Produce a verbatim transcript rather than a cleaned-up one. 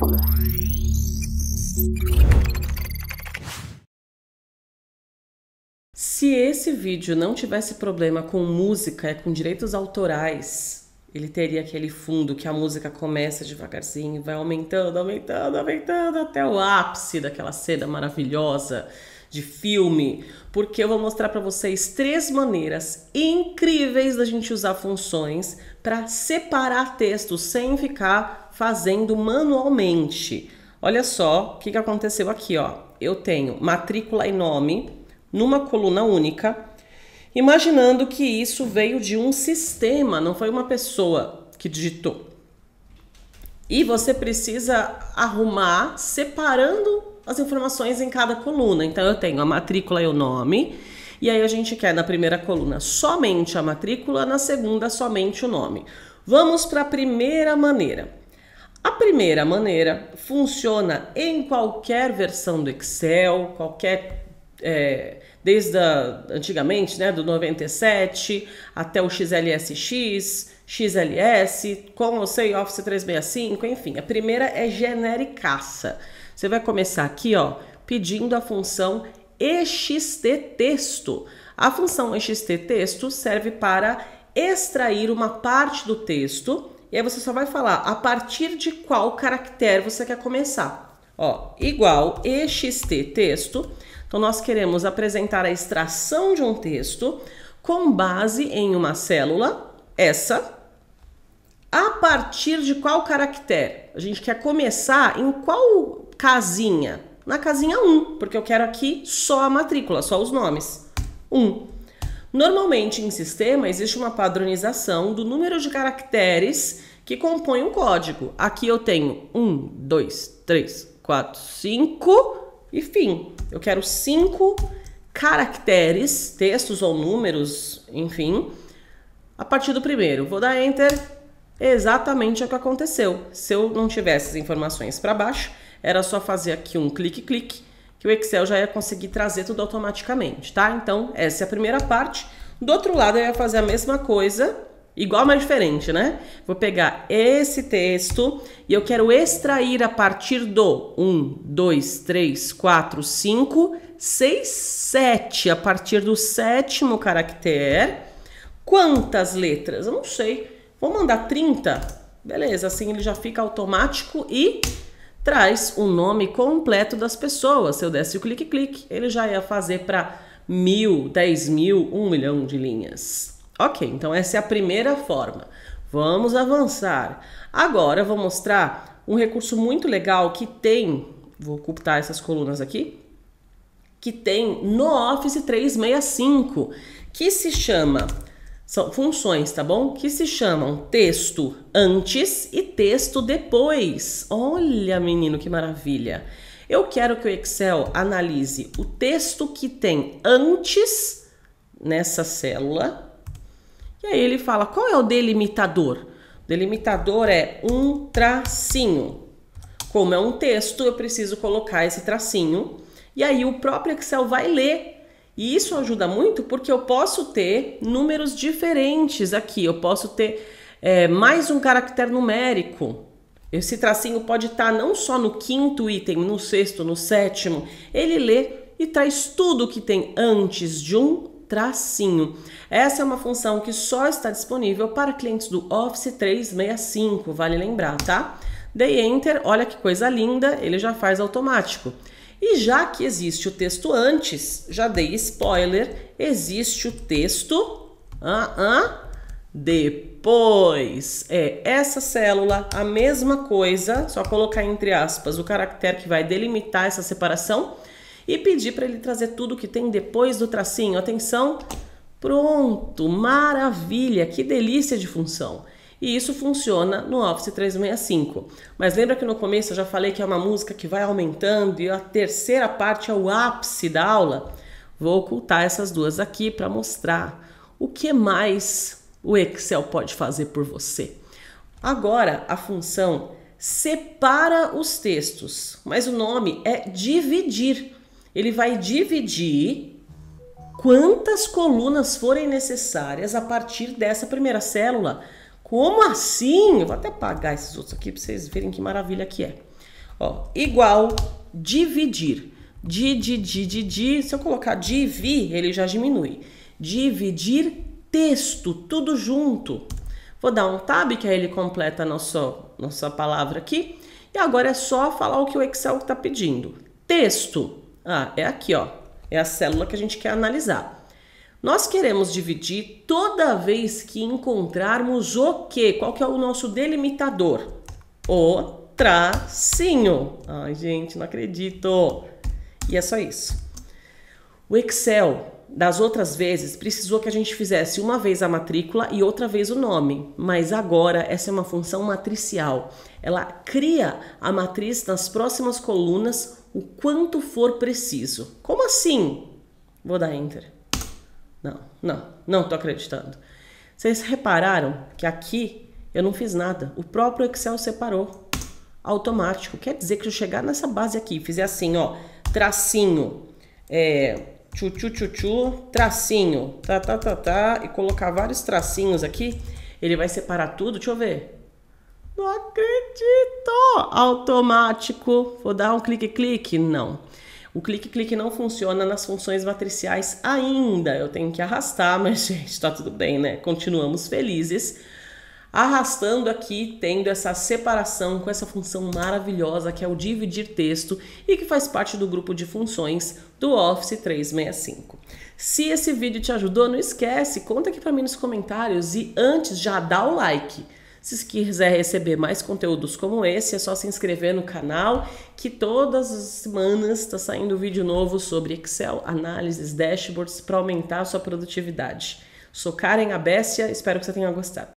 Se esse vídeo não tivesse problema com música, com direitos autorais, ele teria aquele fundo que a música começa devagarzinho, vai aumentando, aumentando, aumentando até o ápice daquela cena maravilhosa de filme, porque eu vou mostrar para vocês três maneiras incríveis da gente usar funções para separar textos sem ficar fazendo manualmente. Olha só o que, que aconteceu aqui, ó. Eu tenho matrícula e nome numa coluna única, imaginando que isso veio de um sistema, não foi uma pessoa que digitou. E você precisa arrumar separando as informações em cada coluna. Então eu tenho a matrícula e o nome, e aí a gente quer na primeira coluna somente a matrícula, na segunda somente o nome. Vamos para a primeira maneira. A primeira maneira funciona em qualquer versão do Excel, qualquer É, desde a, antigamente, né, do noventa e sete até o X L S X, X L S, com ou sem Office trezentos e sessenta e cinco, enfim. A primeira é genericaça. Você vai começar aqui, ó, pedindo a função extTexto. A função extTexto serve para extrair uma parte do texto, e aí você só vai falar a partir de qual caractere você quer começar. Ó, igual extTexto. Então, nós queremos apresentar a extração de um texto com base em uma célula, essa, a partir de qual caractere? A gente quer começar em qual casinha? Na casinha um, porque eu quero aqui só a matrícula, só os nomes. um. Normalmente, em sistema, existe uma padronização do número de caracteres que compõem um código. Aqui eu tenho um, dois, três, quatro, cinco... E fim, eu quero cinco caracteres, textos ou números, enfim, a partir do primeiro. Vou dar Enter, exatamente o que aconteceu. Se eu não tivesse as informações para baixo, era só fazer aqui um clique-clique, que o Excel já ia conseguir trazer tudo automaticamente, tá? Então, essa é a primeira parte. Do outro lado, eu ia fazer a mesma coisa, igual, mas diferente, né? Vou pegar esse texto e eu quero extrair a partir do um, dois, três, quatro, cinco, seis, sete. A partir do sétimo caractere. Quantas letras? Eu não sei. Vou mandar trinta. Beleza, assim ele já fica automático e traz o nome completo das pessoas. Se eu desse o clique-clique, ele já ia fazer para mil, dez mil, um milhão de linhas. Ok, então essa é a primeira forma. Vamos avançar. Agora eu vou mostrar um recurso muito legal que tem, vou ocultar essas colunas aqui, que tem no Office trezentos e sessenta e cinco, que se chama, são funções, tá bom? Que se chamam texto antes e texto depois. Olha, menino, que maravilha. Eu quero que o Excel analise o texto que tem antes nessa célula. E aí ele fala, qual é o delimitador? O delimitador é um tracinho. Como é um texto, eu preciso colocar esse tracinho. E aí o próprio Excel vai ler. E isso ajuda muito porque eu posso ter números diferentes aqui. Eu posso ter é, mais um caractere numérico. Esse tracinho pode estar não só no quinto item, no sexto, no sétimo. Ele lê e traz tudo que tem antes de um tracinho. Essa é uma função que só está disponível para clientes do Office trezentos e sessenta e cinco, vale lembrar, tá? Dei Enter, olha que coisa linda, ele já faz automático. E já que existe o texto antes, já dei spoiler, existe o texto uh -uh, depois. É essa célula, a mesma coisa, só colocar entre aspas o caractere que vai delimitar essa separação e pedir para ele trazer tudo que tem depois do tracinho. Atenção, pronto, maravilha, que delícia de função. E isso funciona no Office trezentos e sessenta e cinco. Mas lembra que no começo eu já falei que é uma música que vai aumentando e a terceira parte é o ápice da aula? Vou ocultar essas duas aqui para mostrar o que mais o Excel pode fazer por você. Agora, a função separa os textos, mas o nome é dividir. Ele vai dividir quantas colunas forem necessárias a partir dessa primeira célula. Como assim? Eu vou até apagar esses outros aqui para vocês verem que maravilha que é. Ó, igual dividir. Di, di, di, di, di. Se eu colocar divi, ele já diminui. Dividir texto, tudo junto. Vou dar um tab, que aí ele completa a nossa, nossa palavra aqui. E agora é só falar o que o Excel está pedindo. Texto. Ah, é aqui, ó. É a célula que a gente quer analisar. Nós queremos dividir toda vez que encontrarmos o quê? Qual que é o nosso delimitador? O tracinho. Ai, gente, não acredito. E é só isso. O Excel, das outras vezes, precisou que a gente fizesse uma vez a matrícula e outra vez o nome. Mas agora essa é uma função matricial. Ela cria a matriz nas próximas colunas o quanto for preciso. Como assim? Vou dar Enter. Não, não, não tô acreditando. Vocês repararam que aqui eu não fiz nada. O próprio Excel separou. Automático. Quer dizer que se eu chegar nessa base aqui, fizer assim, ó, tracinho, é, tchu, tchu, tchu, tchu, tracinho, tá, tá, tá, tá, e colocar vários tracinhos aqui, ele vai separar tudo. Deixa eu ver. Não acredito! Automático. Vou dar um clique-clique? Não. O clique-clique não funciona nas funções matriciais ainda. Eu tenho que arrastar, mas, gente, tá tudo bem, né? Continuamos felizes. Arrastando aqui, tendo essa separação com essa função maravilhosa que é o dividir texto e que faz parte do grupo de funções do Office trezentos e sessenta e cinco. Se esse vídeo te ajudou, não esquece, conta aqui para mim nos comentários e antes já dá o like. Se quiser receber mais conteúdos como esse, é só se inscrever no canal, que todas as semanas está saindo vídeo novo sobre Excel, análises, dashboards para aumentar a sua produtividade. Sou Karen Abessia, espero que você tenha gostado.